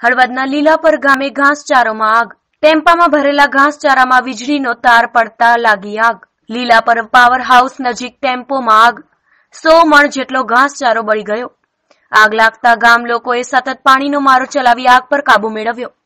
હળવદના લીલાપર ગામે ઘાસચારોમાં આગ. ટેમ્પામાં ભરેલા ઘાસચારામાં વીજળીનો તાર પડતા લાગી આગ. લીલાપર પાવર હાઉસ નજીક ટેમ્પોમાં આગ. 100 મણ જેટલો ઘાસચારો બળી ગયો. આગ લાગતા ગામ લોકોએ સતત પાણીનો મારો ચલાવી આગ પર કાબુ મેળવ્યો.